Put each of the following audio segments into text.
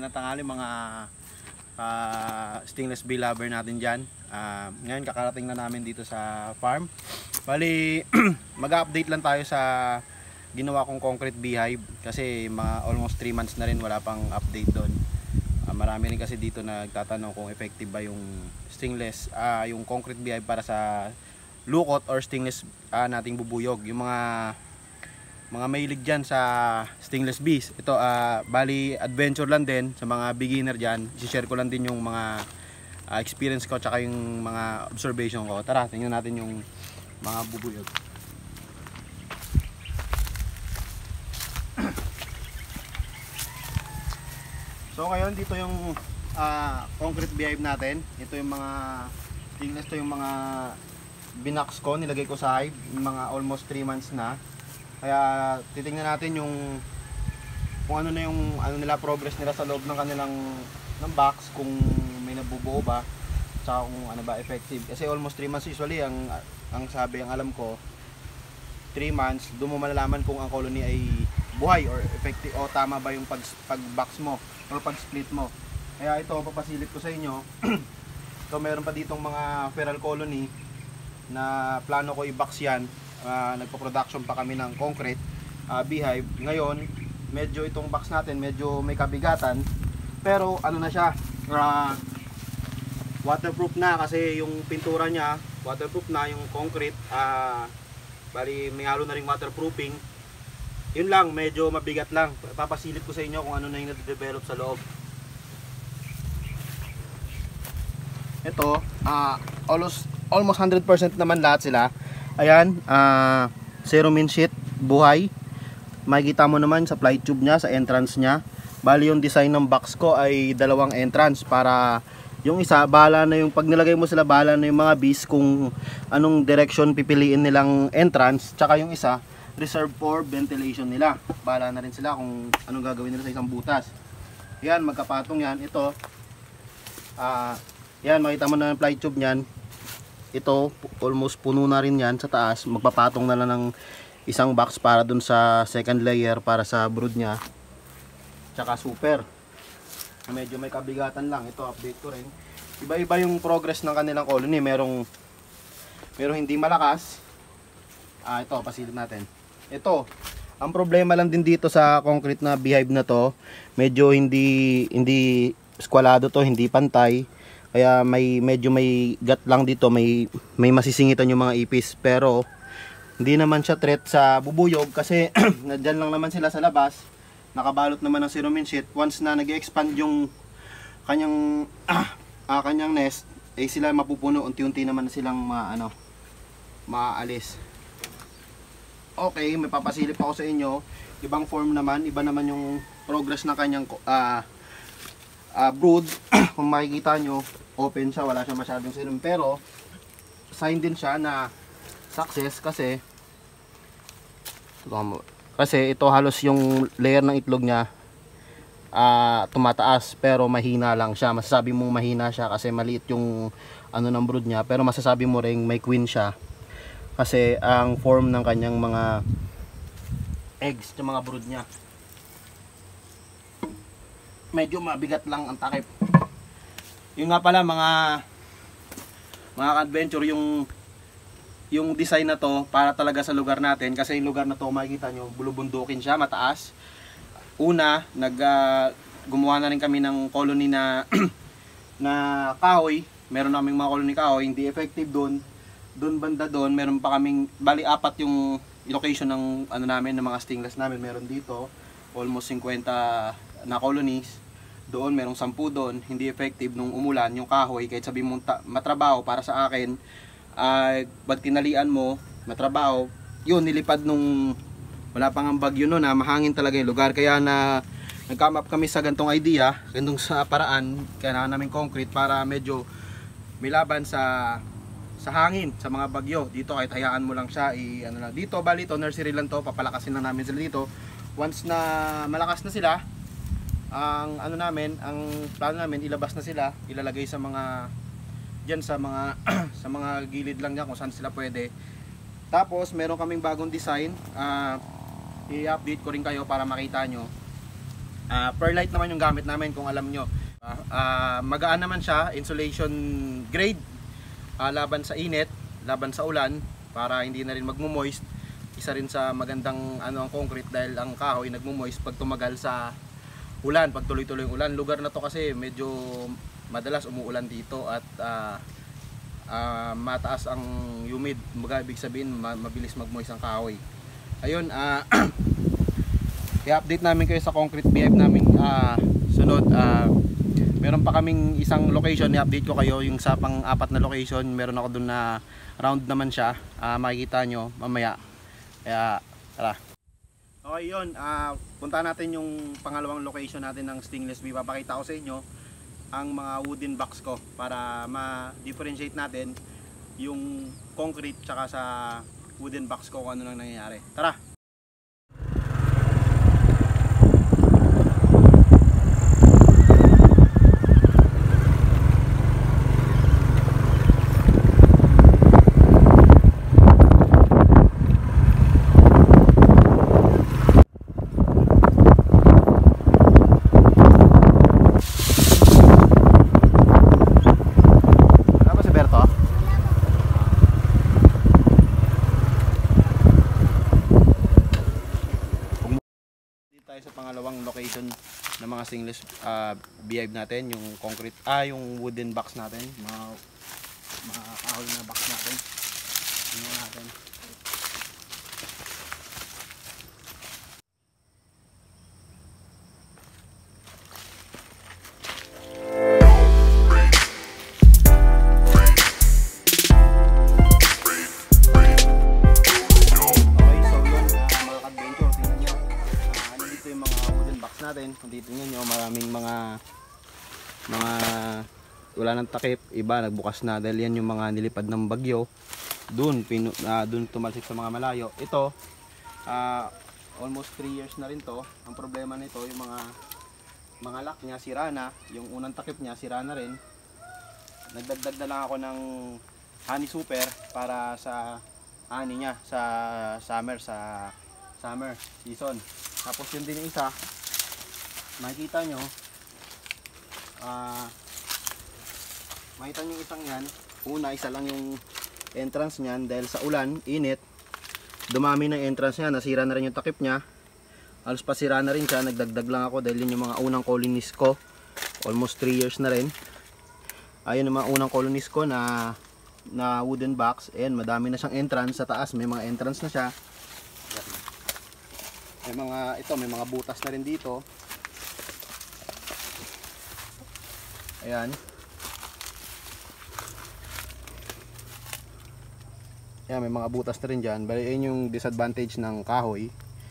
Magandang tanghali mga stainless steel lover natin dyan. Ngayon kakarating na namin dito sa farm. Bali mag-update lang tayo sa ginawa kong concrete beehive kasi almost 3 months na rin wala pang update doon. Marami rin kasi dito nagtatanong kung effective ba yung stainless yung concrete beehive para sa lukot or stainless nating bubuyog. Yung mga mahilig dyan sa stainless bees, ito bali adventure lang din sa mga beginner dyan. I-share ko lang din yung mga experience ko tsaka yung mga observation ko. Tara, tingnan natin yung mga bubuyog. So ngayon dito yung concrete beehive natin. Ito yung mga stainless, to yung mga binax ko, nilagay ko sa hive, yung mga almost 3 months na. Kaya titingnan natin yung kung ano na yung nila progress nila sa loob ng kanilang box, kung may nabubuo ba, saka kung ano ba effective. Kasi almost 3 months usually ang alam ko 3 months doon mo malalaman kung ang colony ay buhay or effective o tama ba yung pag-box mo or pag-split mo. Kaya ito papasilip ko sa inyo. So meron pa ditong mga feral colony na plano ko i-box yan. Nagpo-production pa kami ng concrete beehive. Ngayon medyo itong box natin medyo may kabigatan, pero ano na siya, waterproof na kasi yung pintura niya waterproof na, yung concrete bali may halo na ring waterproofing. Yun lang, medyo mabigat lang. Papasilip ko sa inyo kung ano na yung na-develop sa loob. Ito almost 100% naman lahat sila. Ayan, cerumen sheet, buhay. Makikita mo naman sa fly tube nya, sa entrance nya. Bali yung design ng box ko ay dalawang entrance para yung isa, bahala na yung pag nilagay mo sila, bahala na yung mga bees kung anong direction pipiliin nilang entrance. Tsaka yung isa, reserve for ventilation nila. Bahala na rin sila kung anong gagawin nila sa isang butas. Yan, magkapatong yan. Ito, yan, makita mo na yung fly tube nyan. Ito, almost puno na rin yan sa taas. Magpapatong na lang ng isang box para dun sa second layer para sa brood nya. Tsaka super. Medyo may kabigatan lang. Ito, update ko rin. Iba-iba yung progress ng kanilang colony. Merong hindi malakas. Ito, pasilip natin. Ito, ang problema lang din dito sa concrete na beehive na to, medyo hindi squalado to, hindi pantay. Kaya medyo may gat lang dito, may masisingitan yung mga ipis, pero hindi naman siya threat sa bubuyog kasi nandiyan lang naman sila sa labas, nakabalot naman ng cerumen sheet. Once na nag-expand yung kanyang nest, eh sila mapupuno, unti-unti naman silang maalis. Okay, may papasilip ako sa inyo. Ibang form naman, iba naman yung progress ng kanyang brood. Kung makikita nyo, open siya, wala siya masyadong serum, pero sign din siya na success kasi ito halos yung layer ng itlog niya tumataas, pero mahina lang siya. Masasabi mong mahina siya kasi maliit yung ng brood niya, pero masasabi mo ring may queen siya kasi ang form ng kanyang mga eggs, yung mga brood niya medyo mabigat lang ang takip. Yung nga pala mga adventure, yung design na to para talaga sa lugar natin, kasi yung lugar na to makikita nyo bulubundukin siya, mataas. Una, gumawa na rin kami ng colony na na kahoy. Meron naming mga colony kahoy, hindi effective doon banda doon. Meron pa kaming bali 4 yung location ng namin, ng mga stainless namin. Meron dito almost 50 na colonies. Doon merong 10 doon, hindi effective nung umulan yung kahoy. Kahit sabi mo matrabaho para sa akin, pag tinalian mo matrabaho, yun nilipad nung wala pang ang bagyo noon, mahangin talaga yung lugar. Kaya nag-come up kami sa gantong idea, gantong sa paraan, kaya namin concrete para medyo may laban sa hangin, sa mga bagyo. Dito kahit hayaan mo lang siya, dito bali to nursery lang to, papalakasin lang namin sila dito. Once na malakas na sila, ang plano namin, ilabas na sila, ilalagay sa mga diyan sa mga sa mga gilid lang diyan kung saan sila pwede. Tapos meron kaming bagong design, i-update ko rin kayo para makita nyo. Perlite naman yung gamit namin kung alam nyo. Magaan naman siya, insulation grade, laban sa init, laban sa ulan, para hindi na rin magmo-moist. Isa rin sa magandang ang concrete dahil ang kahoy nagmo-moist pag tumagal sa ulan, pag tuloy-tuloy yung ulan. Lugar na to kasi medyo madalas umuulan dito at mataas ang humid, ibig sabihin mabilis mag-moist ang kahoy. Ayun, i-update namin kayo sa concrete beehive namin sunod. Meron pa kaming isang location, i-update ko kayo yung sa pang-apat na location. Meron ako dun na round naman siya, makikita nyo mamaya. Kaya tara. Okay, yun, punta natin yung pangalawang location natin ng stainless bee. Papakita ko sa inyo ang mga wooden box ko para ma-differentiate natin yung concrete tsaka sa wooden box ko kung ano nang nangyayari. Tara! Sa pangalawang location ng mga stainless beehive natin, yung concrete, yung wooden box natin, mga kahoy na box natin. Tingnan natin. Dito nyo, maraming mga wala nang takip, iba nagbukas na dahil yan yung mga nilipad ng bagyo. Doon tumalsik sa mga malayo. Ito almost 3 years na rin to. Ang problema nito, yung mga lock niya sira na, yung unang takip niya sira na rin. Nagdagdag na lang ako ng honey super para sa honey niya sa summer season. Tapos yun din yung isa, makikita nyo, makita nyo isang yan. Una, isa lang yung entrance nyan dahil sa ulan, init, dumami ng entrance nya, nasira na rin yung takip nya, halos pasira na rin siya. Nagdagdag lang ako dahil yun yung mga unang colonies ko, almost 3 years na rin. Ayun yung mga unang colonies ko na wooden box. Ayan, madami na siyang entrance. Sa taas may mga entrance na siya, may mga butas na rin dito. Ayan. Ayan, may mga butas na rin dyan. Bali, yun yung disadvantage ng kahoy.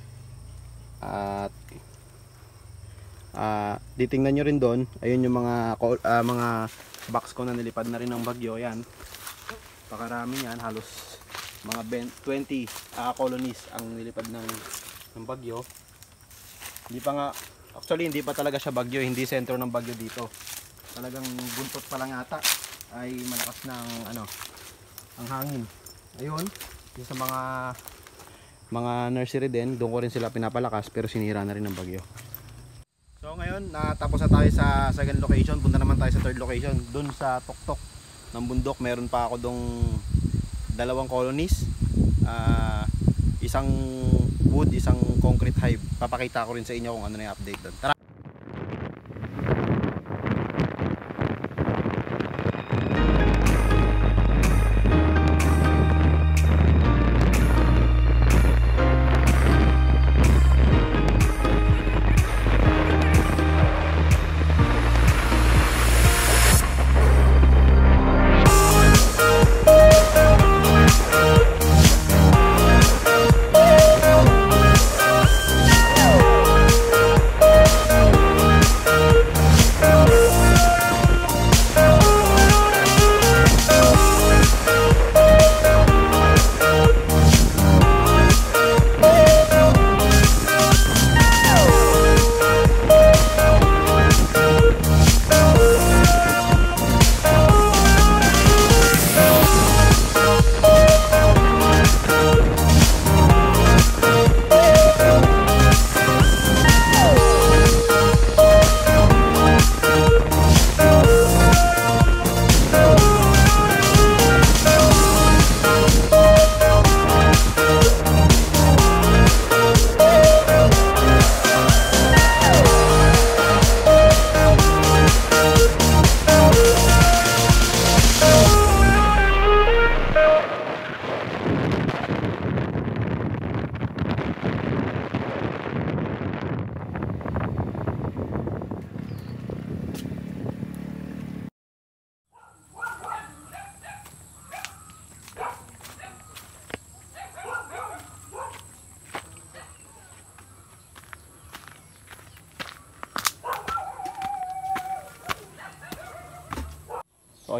At titingnan nyo rin doon. Ayun yung mga box ko na nilipad na rin ng bagyo. Ayan. Pakarami yan. Halos mga 20 colonies ang nilipad ng bagyo. Actually, hindi pa talaga siya bagyo. Hindi sentro ng bagyo dito. Talagang buntot pa lang ata ay malakas ng ang hangin. Ayun, yung sa mga nursery din, doon ko rin sila pinapalakas pero sinira na rin ng bagyo. So ngayon, natapos na tayo sa second location. Punta naman tayo sa third location. Doon sa tuktok ng bundok, meron pa ako dong 2 colonies. Isang wood, isang concrete hive. Papakita ko rin sa inyo kung ano na yung update doon. Tara!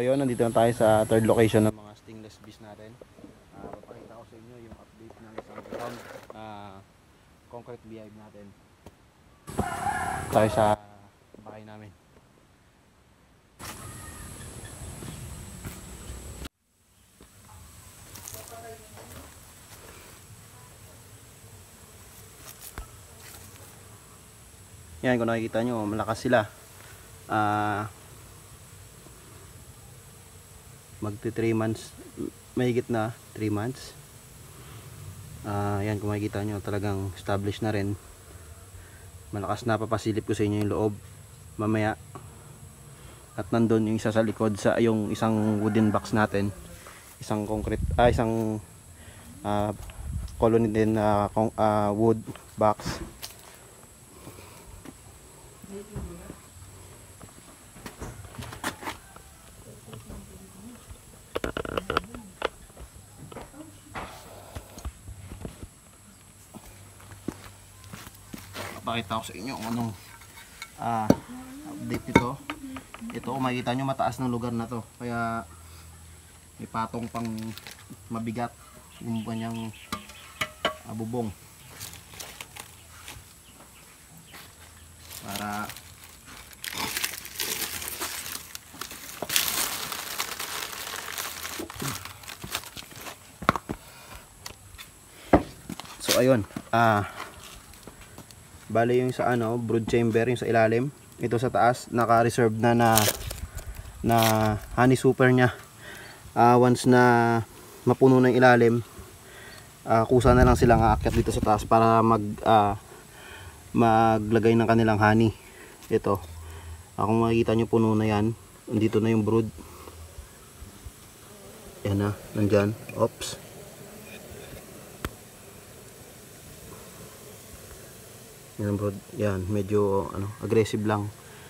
ayun, nandito na tayo sa third location ng mga stainless bees natin. Papakita ko sa inyo yung update ng isang ground concrete beehive natin. Tayo sa bahay namin. Yan, kung nakikita nyo, malakas sila. Magti 3 months, mahigit na 3 months. Yan, kung makikita nyo, talagang established na rin. Malakas na. Papasilip ko sa inyo yung loob mamaya. At nandun yung isa sa likod, sa yung isang wooden box natin, isang concrete, isang colony din na wood box. Pakita ko sa inyo kung anong update nito. Ito, kung makikita nyo, mataas ng lugar na to, kaya may patong pang mabigat yung kanyang bubong para so ayun, bale yung sa brood chamber, yung sa ilalim, ito sa taas naka-reserve na honey super nya. Once na mapuno na yung ilalim, kusa na lang silang aakyat dito sa taas para maglagay ng kanilang honey. Ito, kung makikita nyo, puno na yan. Dito na yung brood. Yan na, nandyan. Oops. Yan brood. Yan, medyo aggressive lang.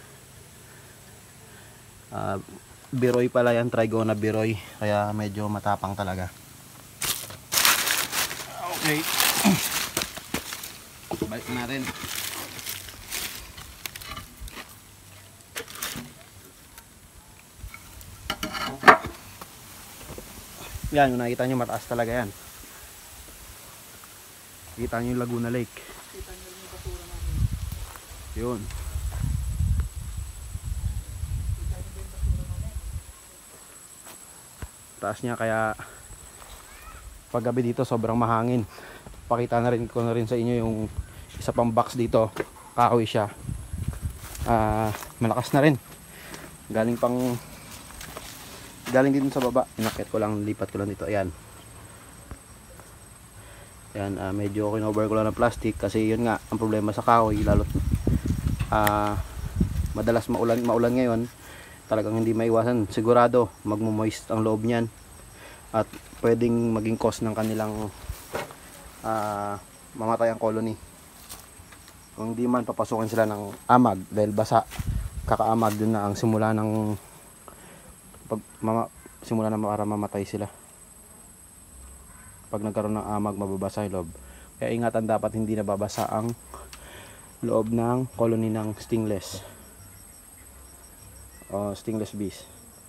Biroy pala yan, Trigona biroy, kaya medyo matapang talaga. Okay. Balik na natin. Yan, kung nakita nyo, mataas talaga yan. Kita nyo yung Laguna Lake. Kita nyo yung basura namin. Yun. Taas niya, kaya paggabi dito sobrang mahangin. Pakita na rin ko na rin sa inyo yung isa pang box dito. Kahoy siya. Malakas na rin. Galing dito sa baba. Inakit ko lang, lipat ko lang dito. Ayan. Ayan, medyo kinover ko lang ng plastic kasi yun nga ang problema sa kahoy, lalo madalas maulan ngayon. Talagang hindi maiwasan, sigurado magmo-moist ang loob niyan at pwedeng maging cause ng kanilang mamatay ang colony. Kung hindi man, papasukin sila ng amag dahil basa. Kakaamag din na ang simula ng simula na para mamatay sila. Pag nagkaroon ng amag, mababasa yung loob. Kaya ingatan, dapat hindi nababasa ang loob ng colony ng stingless bees.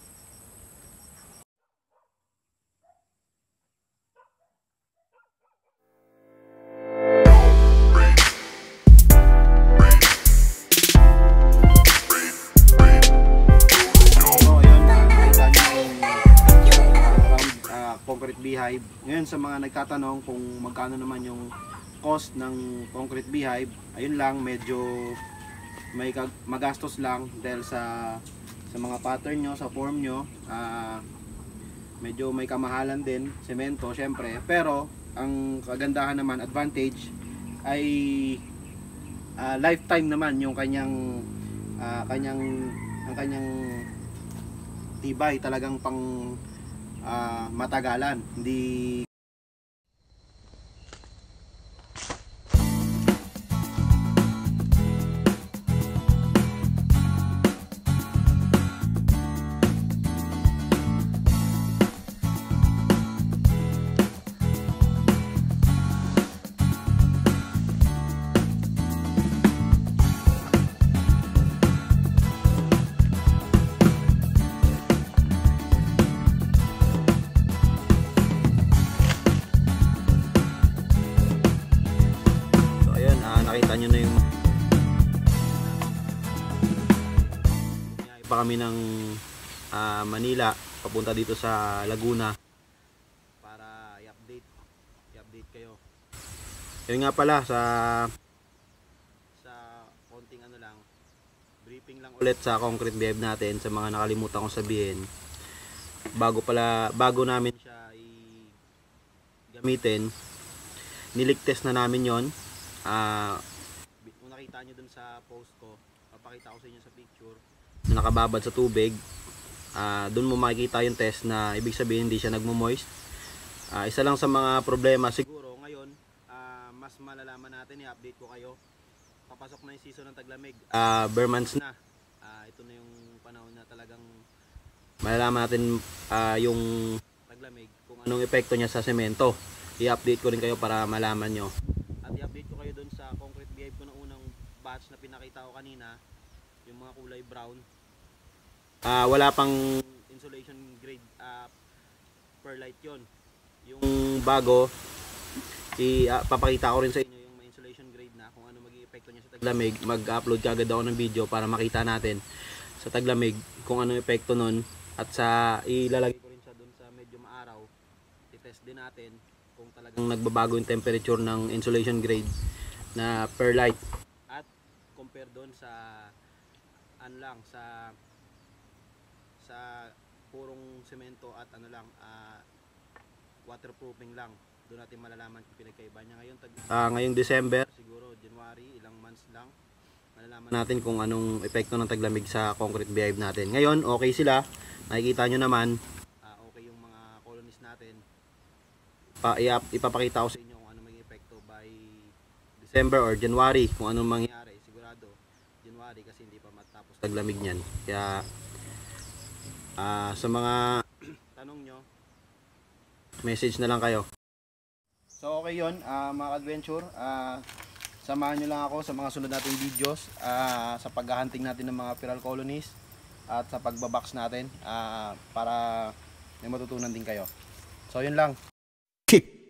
Concrete beehive. Ngayon, sa mga nagtatanong kung magkano naman yung cost ng concrete beehive, ayun lang, medyo may magastos lang dahil sa mga pattern nyo, sa form nyo. Medyo may kamahalan din, semento syempre, pero ang kagandahan naman, advantage ay lifetime naman yung kanyang tibay, talagang pang matagalan, hindi Nakita nyo na yung pa kami ng Manila papunta dito sa Laguna para i-update kayo. Yun nga pala, sa konting ano lang, briefing lang ulit sa concrete behave natin, sa mga nakalimutan kong sabihin. Bago namin siya gamitin, nilig test na namin yon. Kung nakita nyo dun sa post ko, papakita ko sa inyo sa picture na nakababad sa tubig. Dun mo makikita yung test na ibig sabihin hindi siya nagmo-moist. Isa lang sa mga problema siguro ngayon, mas malalaman natin, i-update ko kayo. Papasok na yung season ng taglamig. Bare months na. Ito na yung panahon na talagang malalaman natin yung taglamig, kung anong epekto niya sa semento. I-update ko rin kayo para malaman nyo. At i-update ko kayo dun sa concrete behave ko na unang batch na pinakita ko kanina, yung mga kulay brown. Wala pang insulation grade perlite yon. Yung bago, papakita ko rin sa inyo yung may insulation grade na, kung ano maging epekto niya sa taglamig. Mag-upload kagad ako ng video para makita natin sa taglamig kung anong epekto nun. At ilalagay ko rin siya dun sa medyo maaraw. I-test din natin kung talagang nagbabago yung temperature ng insulation grade na perlite. At compare doon sa sa purong semento at waterproofing lang. Doon natin malalaman kung pinagkaiba niya ngayon. Ngayong December, siguro January, ilang months lang, malalaman natin kung anong epekto ng taglamig sa concrete behave natin. Ngayon, okay sila. Nakikita nyo naman, okay yung mga colonies natin. Ipapakita ko sa inyo kung anong maging epekto by December or January, kung anong mangyayari. Sigurado, January kasi hindi pa matapos taglamig niyan. Kaya, sa mga tanong nyo, message na lang kayo. So okay yun, mga adventure, samahan nyo lang ako sa mga sunod nating videos, sa paghahunting natin ng mga feral colonies at sa pagbabox natin, para may matutunan din kayo. So yun lang. Kick!